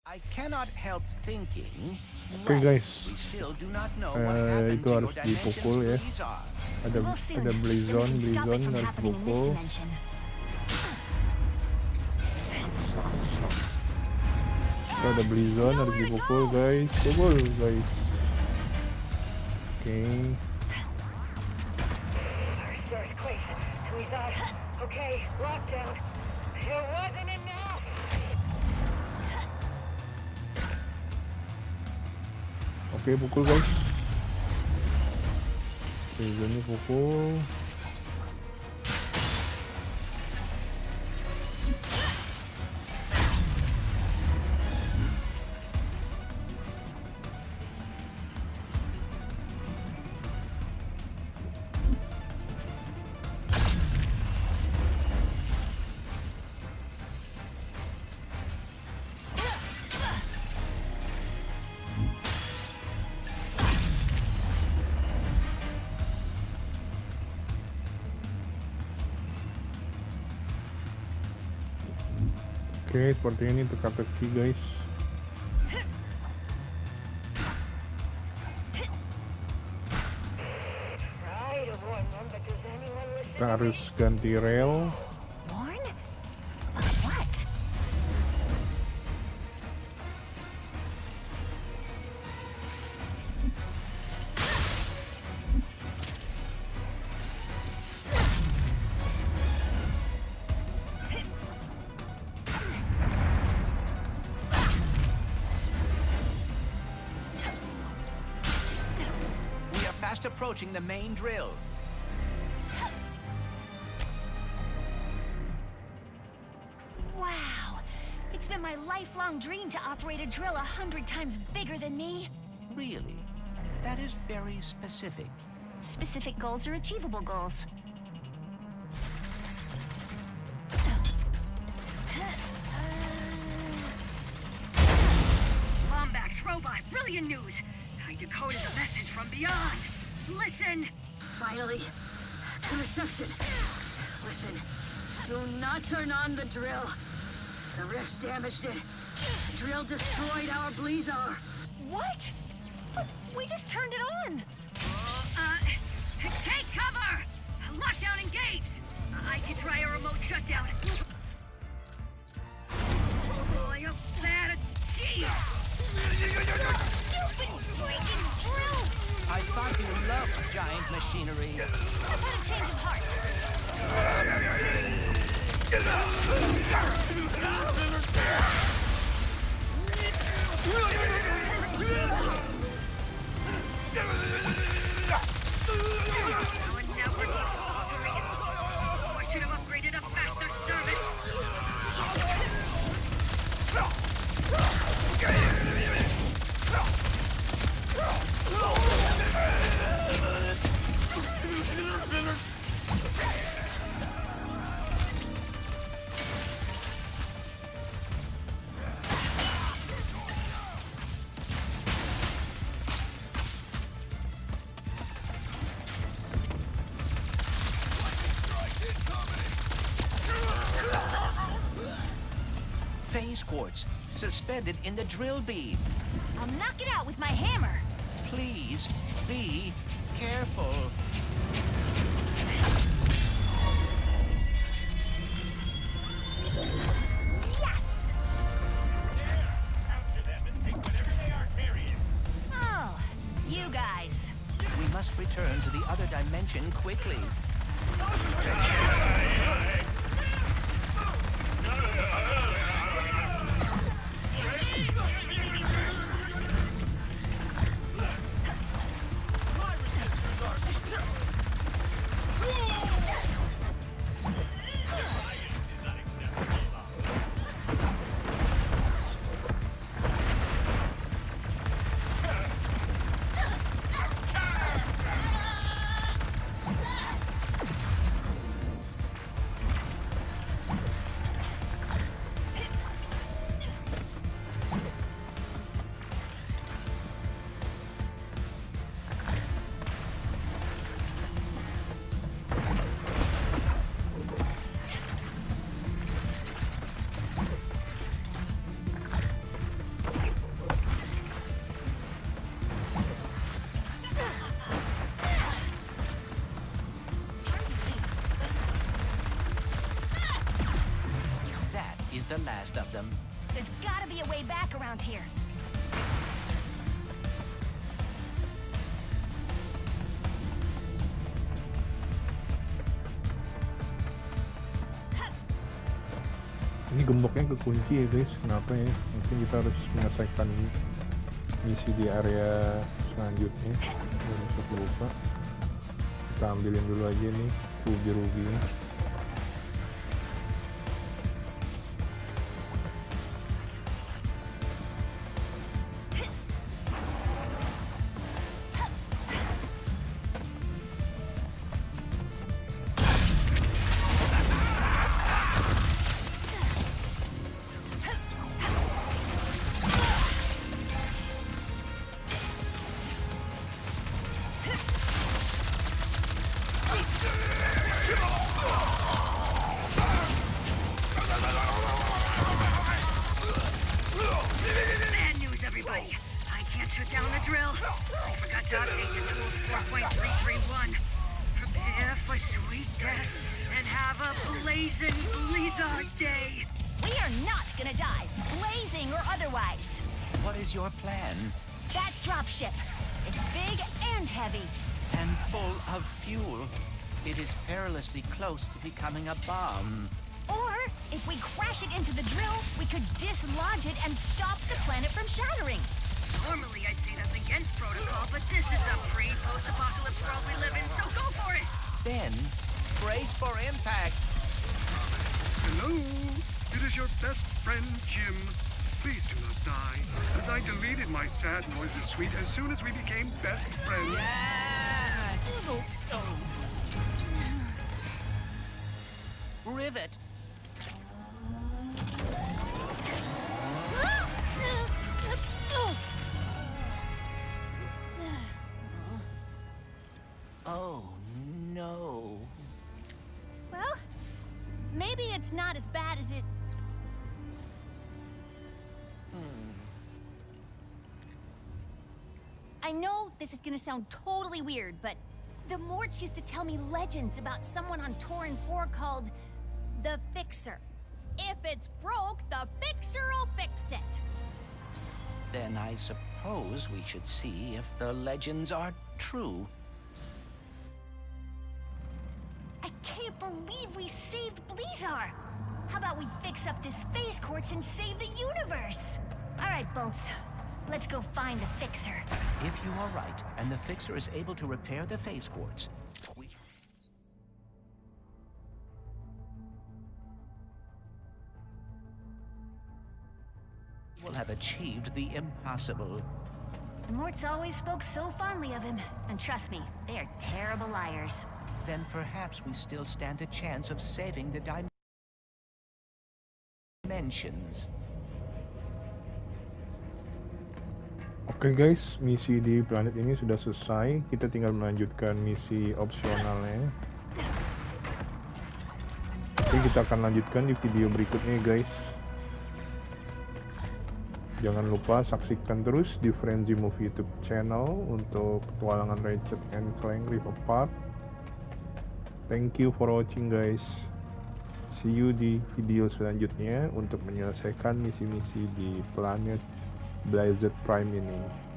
I cannot help thinking. Oke guys, We still do not know what happened itu to harus your dipukul ya. dimensions, Blizar. Ada Blizon harus dipukul. Ada Blizon harus dipukul guys, pukul guys. Oke. First earthquakes, and we thought, okay, lockdown. It wasn't enough. Oke, pukul guys. Blizonnya pukul. Oke, seperti ini teka-teki guys. Kita harus ganti rel. Fast approaching the main drill. Wow! It's been my lifelong dream to operate a drill 100 times bigger than me. Really? That is very specific. Specific goals are achievable goals. Lombax robot, brilliant news! I decoded the message from beyond. Listen! Finally, the reception. Listen, do not turn on the drill. The rift's damaged it. The drill destroyed our Blizar. What? We just turned it on. Take cover! Lockdown engaged! I can try a remote shutdown. Oh, I hope that... Jeez! Stupid freaking drill! I thought you loved giant machinery. I've had a change of heart. I should have upgraded a faster service. Phase quartz suspended in the drill beam. I'll knock it out with my hammer. Please be careful. Yes! Oh, you guys. We must return to the other dimension quickly. the last of them. There's gotta be a way back around here. Ini gemboknya kekunci ya guys, kenapa ya? Mungkin kita harus menyelesaikan misi di area selanjutnya. Masuk lupa. Kita ambilin dulu aja nih rugi-ruginya. Blizar day! We are not gonna die, blazing or otherwise. What is your plan? That dropship. It's big and heavy. And full of fuel. It is perilously close to becoming a bomb. Or, if we crash it into the drill, we could dislodge it and stop the planet from shattering. Normally I'd say that's against protocol, but this is a pre-post-apocalypse world we live in, so go for it! Then, brace for impact. Hello, it is your best friend, Jim. Please do not die, as I deleted my sad noises suite as soon as we became best friends. Rivet. Oh, no. Well, maybe it's not as bad as it... I know this is gonna sound totally weird, but the Morts used to tell me legends about someone on Torrin 4 called the Fixer. If it's broke, the Fixer'll fix it. Then I suppose we should see if the legends are true. I can't believe we saved Blizar. How about we fix up this space quartz and save the universe? All right, folks. Let's go find the Fixer. If you are right, and the Fixer is able to repair the phase quartz, we will have achieved the impossible. The Morts always spoke so fondly of him, and trust me, they are terrible liars. Then perhaps we still stand a chance of saving the dimensions. Oke guys, misi di planet ini sudah selesai. Kita tinggal melanjutkan misi opsionalnya. Oke, kita akan lanjutkan di video berikutnya guys. Jangan lupa saksikan terus di Frenzymove YouTube channel untuk petualangan Ratchet and Clank Rift Apart. Thank you for watching guys. See you di video selanjutnya untuk menyelesaikan misi-misi di planet Blizar Prime ini.